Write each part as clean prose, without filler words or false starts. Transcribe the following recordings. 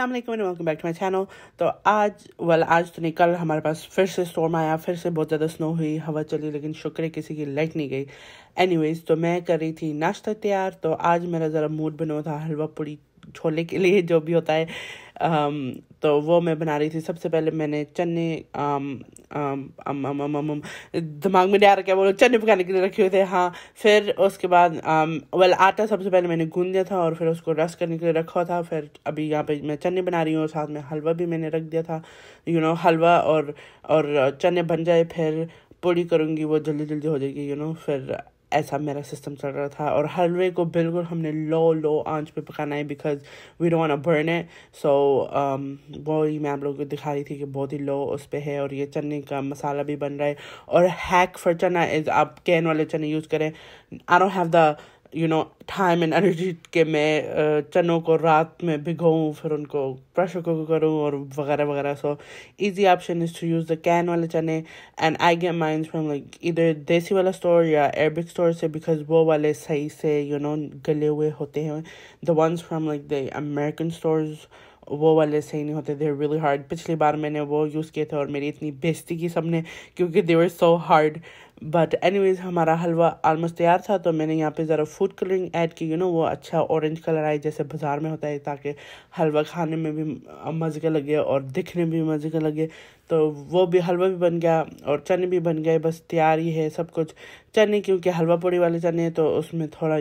अस्सलाम वालेकुम and welcome back to my channel. तो आज तो नहीं, कल हमारे पास फिर से स्टॉर्म आया, फिर से बहुत ज़्यादा स्नो हुई, हवा चली, लेकिन शुक्र है किसी की लाइट नहीं गई। एनीवेज, तो मैं कर रही थी नाश्ता तैयार। तो आज मेरा ज़रा मूड बना था हलवा पूड़ी छोले के लिए, जो भी होता है। तो वो मैं बना रही थी। सबसे पहले मैंने चने दिमाग में नहीं आ रहा क्या बोलो, चने पकाने के लिए रखे हुए थे। हाँ, फिर उसके बाद आटा सबसे पहले मैंने गूंद दिया था और फिर उसको रस करने के लिए रखा था। फिर अभी यहाँ पे मैं चने बना रही हूँ और साथ में हलवा भी मैंने रख दिया था। हलवा और चने बन जाए फिर पूड़ी करूँगी, वो जल्दी जल्दी हो जाएगी। फिर ऐसा मेरा सिस्टम चल रहा था। और हलवे को बिल्कुल हमने लो आंच पे पकाना है, because we don't want to burn it. So वो ही मैं आप लोगों को दिखा रही थी कि बहुत ही लो उस पे है। और ये चने का मसाला भी बन रहा है। और हैक फॉर चना इज़ आप कैन वाले चने यूज़ करें। I don't have the time and energy के मैं चनों को रात में भिगोऊँ, फिर उनको प्रेशर कुक करूँ और वगैरह वगैरह। सो easy option is to use the can वाले चने, and I get mine from like either देसी वाला स्टोर या Arabic store से, because वो वाले सही से गले हुए होते हैं। The ones from like the American stores, वो वाले सही नहीं होते, they're really hard। पिछली बार मैंने वो यूज़ किए थे और मेरी इतनी बेइज्जती की सबने, क्योंकि they were so hard। But anyways, हमारा हलवा ऑलमोस्ट तैयार था। तो मैंने यहाँ पे ज़रा फूड कलरिंग ऐड की, वो अच्छा ऑरेंज कलर आए जैसे बाज़ार में होता है, ताकि हलवा खाने में भी मज़े का लगे और दिखने में भी मज़े का लगे। तो वो भी हलवा भी बन गया और चने भी बन गए, बस तैयार ही है सब कुछ। चने क्योंकि हलवा पूड़ी वाले चने, तो उसमें थोड़ा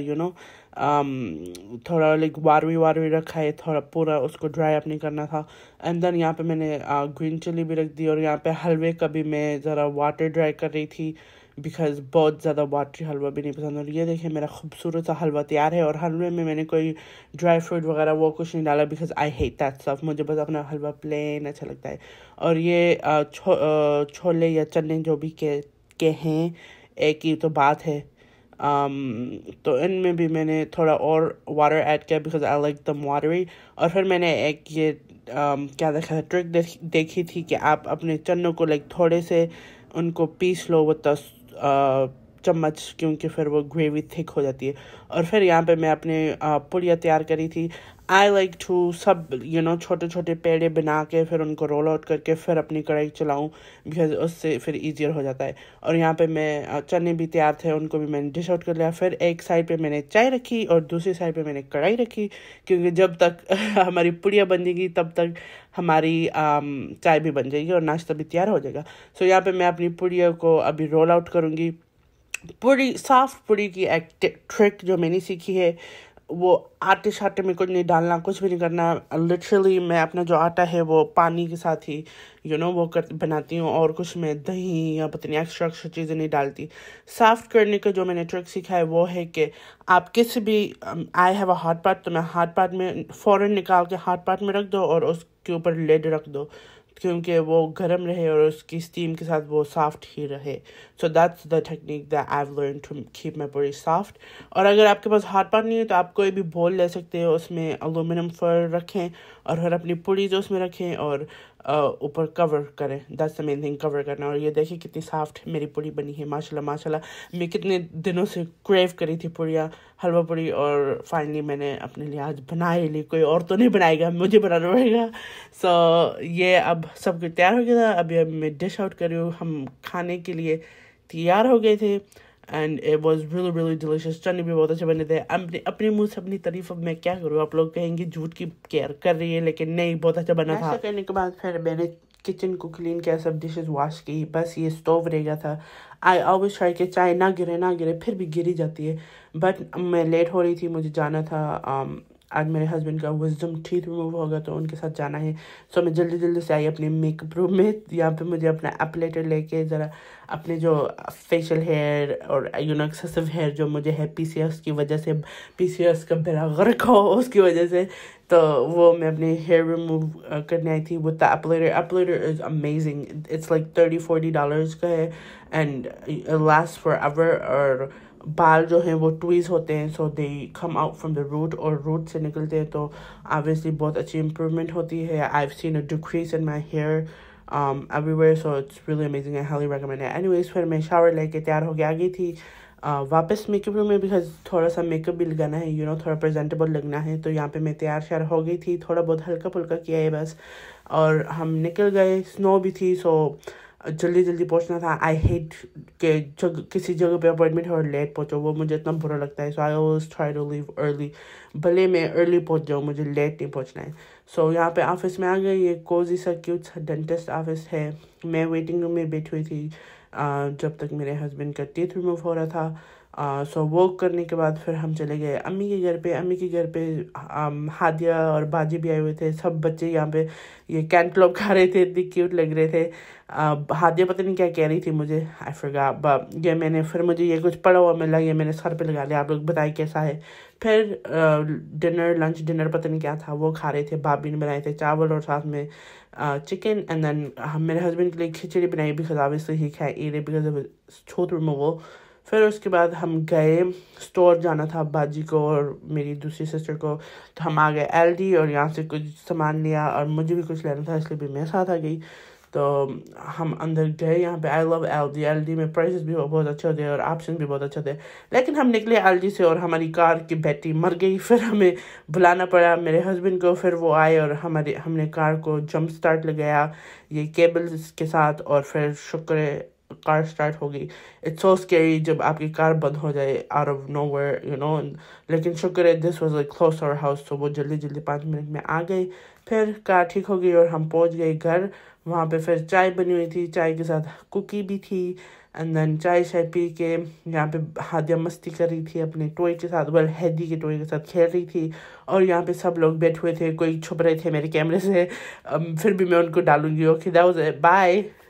थोड़ा लाइक वारवी रखा है, थोड़ा पूरा उसको ड्राई अप नहीं करना था। एंड देन यहाँ पे मैंने ग्रीन चिली भी रख दी। और यहाँ पे हलवे का भी मैं ज़रा वाटर ड्राई कर रही थी, बिकॉज बहुत ज़्यादा वाटरी हलवा भी नहीं पसंद। और ये देखिए मेरा खूबसूरत सा हलवा तैयार है। और हलवे में मैंने कोई ड्राई फ्रूट वगैरह वो कुछ नहीं डाला, because I hate that stuff. मुझे बस अपना हलवा प्लेन अच्छा लगता है। और ये छोले या चने जो भी के हैं, एक ही तो बात है। तो इनमें भी मैंने थोड़ा और वाटर ऐड किया, because I like them watery. और फिर मैंने एक ये क्या देखा था, ट्रिक देखी थी कि आप अपने चनों को लाइक थोड़े से उनको पीस लो विद चम्मच, क्योंकि फिर वो ग्रेवी थिक हो जाती है। और फिर यहाँ पे मैं अपने पुड़िया तैयार करी थी। आई लाइक टू सब छोटे छोटे पेड़े बना के फिर उनको रोल आउट करके फिर अपनी कढ़ाई चलाऊँ, बिकॉज उससे फिर ईजियर हो जाता है। और यहाँ पे मैं चने भी तैयार थे, उनको भी मैंने डिश आउट कर लिया। फिर एक साइड पे मैंने चाय रखी और दूसरी साइड पे मैंने कढ़ाई रखी, क्योंकि जब तक हमारी पुड़िया बन जाएगी तब तक हमारी चाय भी बन जाएगी और नाश्ता भी तैयार हो जाएगा। सो यहाँ पे मैं अपनी पुड़िया को अभी रोल आउट करूँगी। सॉफ्ट पूड़ी की एक ट्रिक जो मैंने सीखी है, वो आटे शाटे में कुछ नहीं डालना, कुछ भी नहीं करना। लिटरली मैं अपना जो आटा है वो पानी के साथ ही वो बनाती हूँ, और कुछ मैं दही या पता नहीं एक्स्ट्रा चीज़ें नहीं डालती। सॉफ्ट करने का जो मैंने ट्रिक सीखा है वो है कि आप किसी भी I have a hot pot, तो मैं हॉट पॉट में फ़ौरन निकाल के हॉट पॉट में रख दो और उसके ऊपर लिड रख दो, क्योंकि वो गर्म रहे और उसकी स्टीम के साथ वो सॉफ्ट ही रहे। So that's the technique that I have learn to keep my पूरी सॉफ्ट। और अगर आपके पास हॉट पॉट नहीं है तो आप कोई भी बोल ले सकते हो, उसमें एल्यूमिनियम फॉइल रखें और फिर अपनी पूड़ी जो उसमें रखें और ऊपर कवर करें। That's the main thing, cover करना। और ये देखिए कितनी सॉफ्ट मेरी पूड़ी बनी है, माशाल्लाह माशाल्लाह। मैं कितने दिनों से क्रेव करी थी पूड़ियाँ, हलवा पूड़ी, और फाइनली मैंने अपने लिए आज बनाए ली। कोई और तो नहीं बनाएगा, मुझे बनाना पड़ेगा। सो ये अब सब कुछ तैयार हो गया था। अभी मैं डिश आउट कर रही हूँ। हम खाने के लिए तैयार हो गए थे and it was really delicious. चने भी बहुत अच्छे बने थे। अपने मुंह से अपनी तारीफ अब मैं क्या करूँ, आप लोग कहेंगे झूठ की केयर कर रही है, लेकिन नहीं, बहुत अच्छा बना था। करने के बाद फिर मैंने किचन को क्लीन किया, सब डिशेस वॉश की, बस ये स्टोव रह गया था। आई ऑलवेज ट्राई कि चाय ना गिरे, फिर भी गिरी जाती है। बट मैं लेट हो रही थी, मुझे जाना था। आज मेरे हस्बैंड का विजडम टीथ रिमूव होगा, तो उनके साथ जाना है। सो मैं जल्दी से आई अपने मेकअप रूम में। यहाँ पे मुझे अपना एप्लेटर लेके ज़रा अपने जो फेशियल हेयर और एक्सेसिव हेयर जो मुझे है पीसीएस की वजह से, पीसीएस का बेड़ा गर्क हो उसकी वजह से, तो वो मैं अपने हेयर रिमूव करने आई थी with the epilator is amazing. It's like $30-40 का है and it last for ever. और बाल जो हैं वो ट्वीज होते हैं, so they come out from the root, और रूट से निकलते हैं, तो ऑब्वियसली बहुत अच्छी इम्प्रूवमेंट होती है। I have seen a decrease in my hair everywhere, so it's really amazing. I highly recommend it. Anyways, फिर मैं शावर लेके तैयार हो के आ गई थी। वापस मेकअप रूम में, बिकॉज थोड़ा सा मेकअप भी लगाना है, थोड़ा प्रेजेंटेबल लगना है। तो यहाँ पे मैं तैयार श्यार हो गई थी, थोड़ा बहुत हल्का फुल्का किया है बस, और हम निकल गए। स्नो भी थी, सो जल्दी जल्दी पहुंचना था। आई हेट के किसी जगह पे अपॉइंटमेंट है और लेट पहुंचो, वो मुझे इतना बुरा लगता है। So I always try to leave early, भले मैं अर्ली पहुंच जाऊँ, मुझे लेट नहीं पहुंचना है। सो यहाँ पे ऑफिस में आ गए। ये कोजी सा क्यूट सा डेंटिस्ट ऑफिस है। मैं वेटिंग रूम में बैठी हुई थी जब तक मेरे हस्बैंड का टीथ रिमूव हो रहा था। सो वो करने के बाद फिर हम चले गए अम्मी के घर पे। अम्मी के घर पे हादिया और बाजी भी आए हुए थे। सब बच्चे यहाँ पे ये कैंटलोप खा रहे थे, इतनी क्यूट लग रहे थे। हादिया पता नहीं क्या कह रही थी मुझे, आई फॉरगॉट। ये मैंने फिर मुझे ये कुछ पड़ा हुआ मिला, ये मैंने सर पे लगा लिया। आप लोग बताए कैसा है। फिर लंच डिनर पता नहीं क्या था, वो खा रहे थे। भाभी ने बनाए थे चावल और साथ में चिकन। एंड देन हम मेरे हस्बैंड के लिए खिचड़ी बनाई, because obviously he can eat it because of tooth removal. फिर उसके बाद हम गए, स्टोर जाना था बाजी को और मेरी दूसरी सिस्टर को। तो हम आ गए एलडी और यहाँ से कुछ सामान लिया, और मुझे भी कुछ लेना था इसलिए भी मैं साथ आ गई। तो हम अंदर गए। यहाँ पे आई लव एलडी। एलडी में प्राइसेस भी बहुत अच्छे होते हैं और ऑप्शन भी बहुत अच्छे थे। लेकिन हम निकले एलडी से और हमारी कार की बैटरी मर गई। फिर हमें बुलाना पड़ा मेरे हस्बैंड को। फिर वो आए और हमने कार को जंप स्टार्ट लगाया ये केबल्स के साथ, और फिर शुक्र है कार स्टार्ट हो गई। इट्स सो स्कैरी जब आपकी कार बंद हो जाए आउट ऑफ नोवेयर, लेकिन शुक्र है this was like close to our house, तो वो जल्दी जल्दी 5 मिनट में आ गई। फिर कार ठीक हो गई और हम पहुंच गए घर। वहाँ पे फिर चाय बनी हुई थी, चाय के साथ कुकी भी थी। एंड देन चाय पी के यहाँ पे हादिया मस्ती कर रही थी अपने टॉय के साथ, हैदी के टॉय के साथ खेल रही थी। और यहाँ पे सब लोग बैठे हुए थे, कोई छुप रहे थे मेरे कैमरे से। फिर भी मैं उनको डालूंगी। Okay, that was it, bye.